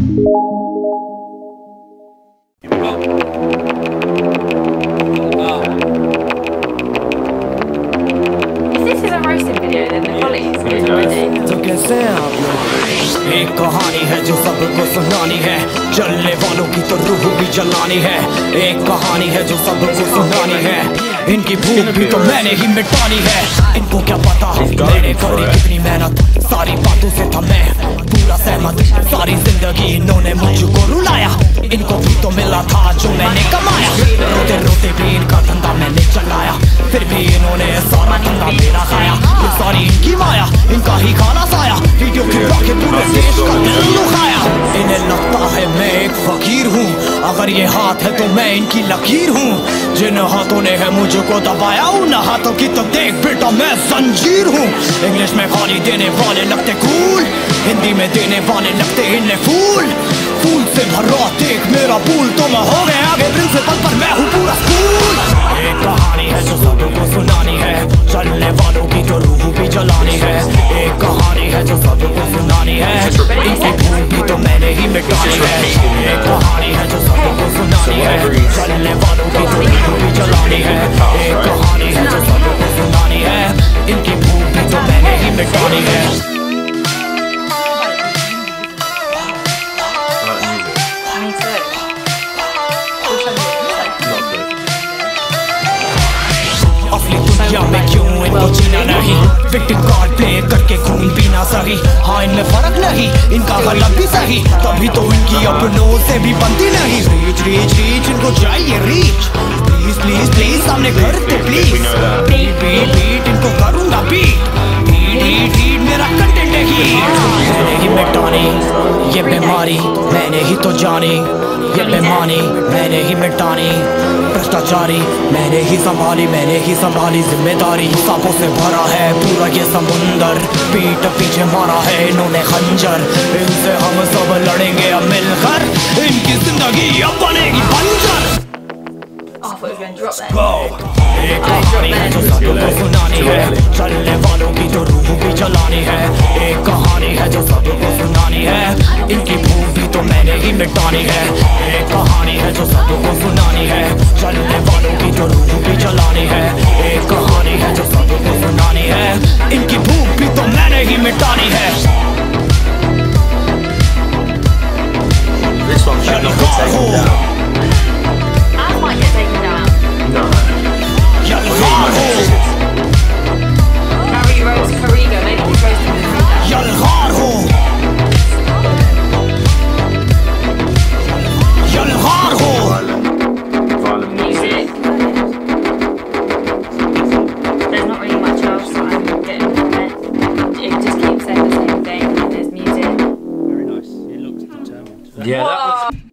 एक कहानी है जो सबको सुनानी है, जलने वालों की तो रूह भी जलानी है। एक कहानी है जो सबको सुनानी है, इनकी भूख भी तो मैंने ही मिटानी है। इनको क्या पता मैंने करी कितनी मेहनत, सारी बातों से था मैं पूरा सहमत। सारी जिंदगी इन्होंने मुझको रुलाया, इनको भी तो मिला था जो मैंने कमाया। रोते रोते भी इनका धंधा मैंने चलाया, फिर भी इन्होंने सारा धंधा मेरा खाया। ये सारी इनकी माया, इनका ही खाना साया, वीडियो खिंचवा के पूरे देश का दिल दुखाया। इन्हें लगता है मैं एक फकीर हूँ, अगर ये हाथ है तो मैं इनकी लकीर हूँ। जिन हाथों ने है मुझको दबाया, उन हाथों की तो देख बेटा मैं जंजीर हूँ। इंग्लिश में गाली देने वाले लगते कूल, हिंदी में देने वाले लगते इन्हें फूल। फूल से भरा देख मेरा पूल, तो मैं हो गया आगे प्रिंसिपल पर मैं हूँ पूरा स्कूल। एक कहानी है जो सबको सुनानी है, चलने वालों की तो रूह भी जलानी है। एक कहानी है जो सबको सुनानी है, इनकी भूख भी तो मैंने ही मिटानी है। एक कहानी है जो सबको सुनानी है, चलने वालों की तो रूह भी जलानी है। एक कहानी है जो सबको सुनानी है, इनकी भूख भी तो मैंने ही मिटानी है। में क्यों इनको जीना नहीं, विक्टिम कार्ड प्ले करके खून पीना सही। हाँ इनमें फर्क नहीं, इनका गलत भी सही, तभी तो इनकी अपनों से भी बनती नहीं। रीच रीच रीच इनको चाहिए रीच, प्लीज प्लीज प्लीज सामने कर दे प्लीज। बीट बीट बीट इनको करूँगा बीट, बीट बीट बीट मेरा कंटेंट है ही। मैंने ही मिटानी ये बीमारी, मैंने ही तो जानी ये बेमानी, मैंने ही मिटानी भ्रष्टाचारी। मैंने ही संभाली जिम्मेदारी। सांपों से भरा है पूरा ये समुंदर, पीठ पीछे मारा है इन्होंने खंजर। इनसे हम सब लड़ेंगे अब मिलकर, इनकी जिंदगी अब बनेगी बंजर। एक कहानी है जो सबको सुनानी है, चलने वालों की तो रूह भी जलानी है। एक कहानी है जो सबको सुनानी है, इनकी भूख भी तो मैंने ही मिटानी है। एक कहानी है जो सबको सुनानी है, चलने वालों की तो रूह भी जलानी है। एक कहानी है जो सबको सुनानी है, इनकी भूख भी तो मैंने ही मिटानी है। यलगार हो, यलगार हो, यलगार हो, यलगार हो। Music. There's not really much else that I'm getting from it. It just keeps saying the same thing. There's music. Very nice. It looks determined. Yeah.